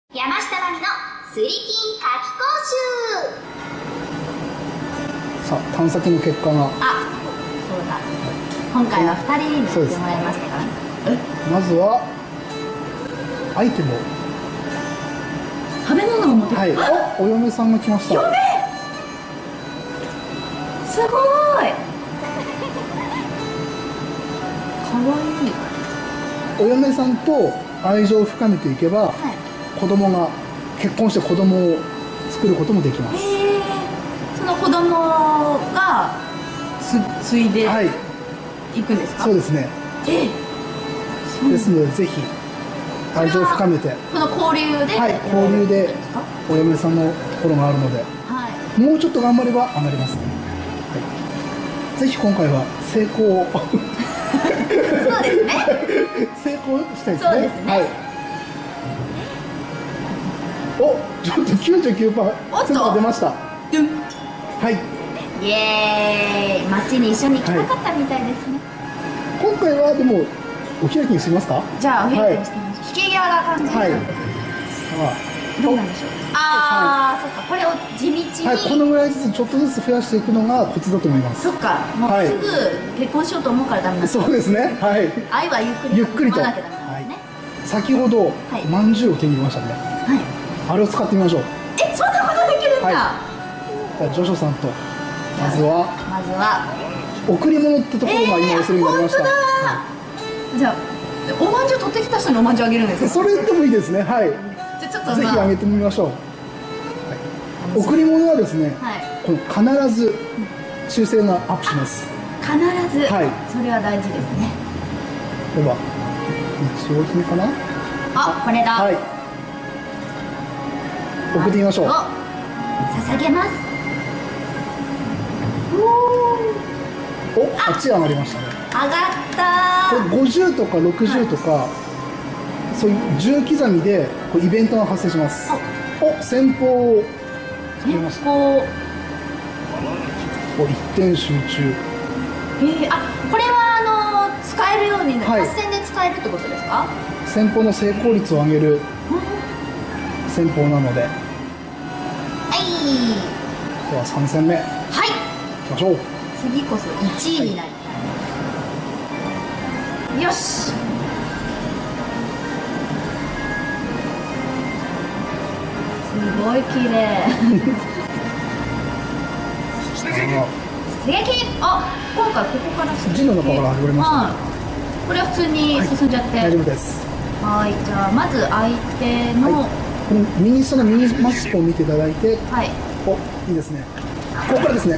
山下真美の水金夏季講習。 さあ、探索の結果が。 あ、そうだ。今回は2人にやってもらいましたから。 まずはアイテムを。 食べ物を持ってきた。 はい。お嫁さんが来ました。 嫁。すごい。かわいい。 お嫁さんと愛情を深めていけば、はい、子供が結婚して子供を作ることもできます。 その子供が継いでいくんですか？ そうですね。ですのでぜひ愛情を深めて、この交流で、 はい、交流でお嫁さんのところがあるので、はい、もうちょっと頑張れば上がりますね。はい、ぜひ今回は成功をそうですね。 成功したいですね。 そうですね。 はい。お、ちょっと 99% が出ました。はい。 イエーイ。街に一緒に行きたかったみたいですね。 今回はでもお開きにしますか？ じゃあお開きにしてみましょう。引き際が完全に。はい。どうなんでしょう。ああ、そっか。これを地道に。 はい。このぐらいずつちょっとずつ増やしていくのがコツだと思います。 そっか。もうすぐ結婚しようと思うからダメなんです。 そうですね。はい。 愛はゆっくりと。はい。 先ほどまんじゅうを手に入れましたね。はい。あれを使ってみましょう。 そんなことできるんだ。 じゃあジョショさんとまずは贈り物ってところが今おするになりました。 じゃあおまんじゅう取ってきた人におまんじゅうあげるんですか？ それでもいいですね。はい。 じゃあちょっとぜひあげてみましょう。贈り物はですね、この必ず修正がアップします。 必ず。はい。それは大事ですね。 では日用品かな？ あ、これだ。はい。 送ってみましょう。 捧げます。 お、8上がりましたね。 上がったー。これ50とか60とか、そういう10刻みでこうイベントが発生します。お、先方を作りました。お、一点集中。 あ、これは使えるように合戦で使えるってことですか？ 先方の成功率を上げる戦法なので。では3戦目。はい。いきましょう。 次こそ1位になりたい。よし。すごい綺麗。出撃。あ、今回ここから陣の中から始まりました。 これは普通に進んじゃって。 大丈夫です。 はい、じゃあまず相手のこの右下のミニマップを見ていただいて、はい。お、いいですね。ここからですね。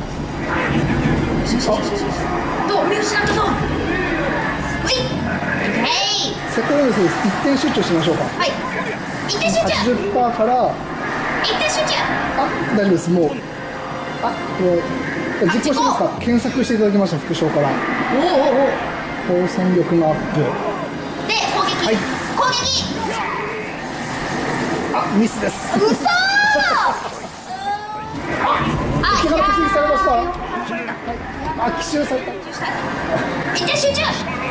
どう見失ったぞ。ほい。 せっかくですね、一点集中しましょうか。 はい。一点集中。 80%から一点集中。 あ、大丈夫です。もうこれ実行しますか？検索していただきました。副賞から。放送力のアップで攻撃。はい。攻撃。 あ、ミスです。 うそー。 木原突撃されました。あ、奇襲された。 一点集中。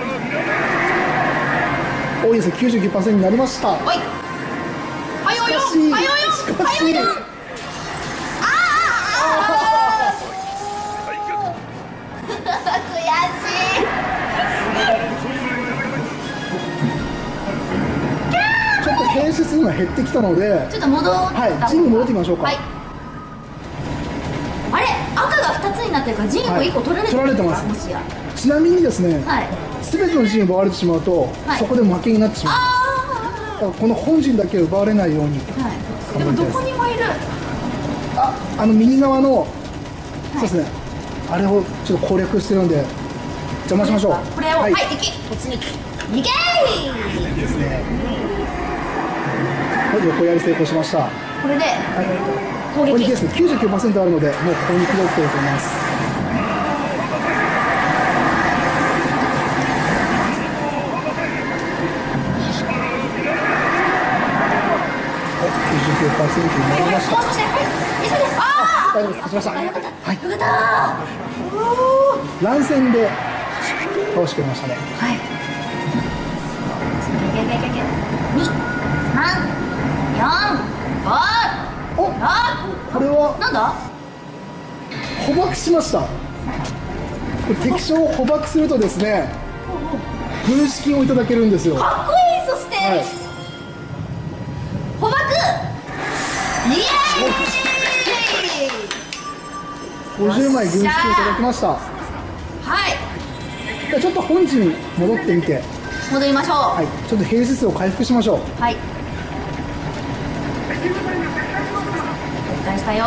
多いですね。99% になりました。はい。 はよよ。はよよ。はよよ。悔しい。 ちょっと編集数が減ってきたので、 ちょっと戻った。 はい。陣に戻ってみましょうか。はい。 あれ、赤が2つになってるから陣1個取られてる。取られてます。もしや。 ちなみにですね、すべての陣を奪われてしまうと、そこで負けになってしまう。だからこの本陣だけ奪われないように。 でもどこにもいる。 右側の、そうですね。あれをちょっと攻略してるんで邪魔しましょう。 これをはい敵突撃。逃げー。いいですね。はい、横やり成功しました。 これで攻撃ですね。99% あるのでもう攻撃で OK だと思います。99% になりました。大丈夫です。勝ちました。はい。よかった。乱戦で倒してくれましたね。はい。2、3、4、 れはなんだ。 捕獲しました。これ敵将を捕獲するとですね、軍資金をいただけるんですよ。 かっこいい。そして、 はい、 捕獲。イエーイ。 50枚軍資金いただきました。 はい。 じゃあちょっと本陣に戻ってみて、 戻りましょう。 はい、ちょっと兵士数を回復しましょう。 はい。お願いしたよ。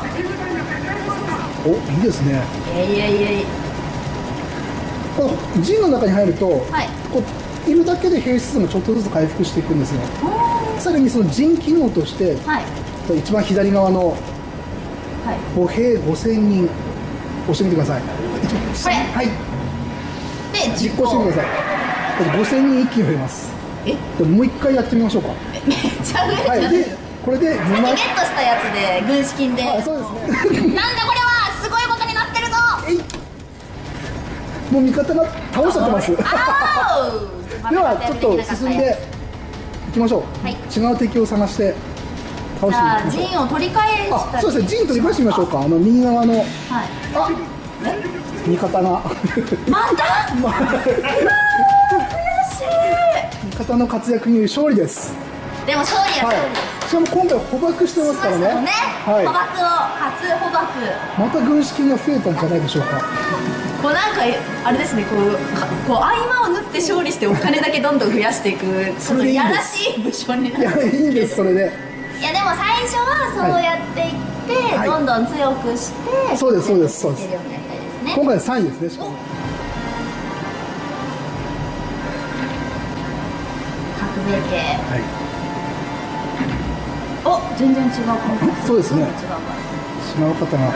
お、いいですね。 いえいえいえい。 この陣の中に入ると、 はい。 こういるだけで兵士数もちょっとずつ回復していくんですよ。さらにその陣機能として、 はい。 一番左側のはい。 歩兵5000人押してみてください。 これ。 はい。 で、 実行してみてください。これ5000人一気に増えます。 え、 もう一回やってみましょうか。 めっちゃ増えちゃう。 はい。で、これでさっきゲットしたやつで軍資金で。 はい、そうですね。 なんだこれは、すごいことになってるぞ。 もう味方が倒しちゃってます。であーはちょっと進んでいきましょう。 はい、 違う敵を探して倒していきましょう。 陣を取り返したあ、そうですね。陣取り返してみましょうか。右側の、 はい。 あ、味方がまた。悔しい。 味方の活躍により勝利です。 でも勝利ははい勝利です。 しかも今回捕獲してますからね。 はい。捕獲を初捕獲。 また軍資金が増えたんじゃないでしょうか。 こうなんかあれですね、こう合間を縫って勝利してお金だけどんどん増やしていくちょっとやらしい武将になる。 いや、いいんですそれで。 いやでも最初はそうやっていって、 はい、 どんどん強くして、 そうですそうですそうです。 やりたいですね。 今回3位ですね。しかも革命系。 はい。 お、全然違う感じ。 そうですね。 違う違う方が。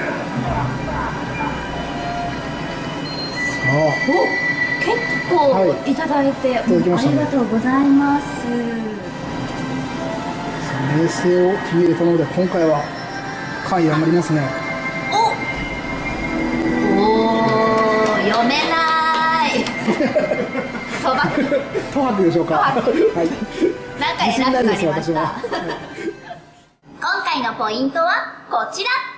お、結構いただいて、 いただきましたね。 ありがとうございます。 名声を手に入れたので今回は官位上がりますね。 おお、読めない賭博賭博でしょうか。はい、 なんか偉くなりました。 今今回のポイントはこちら。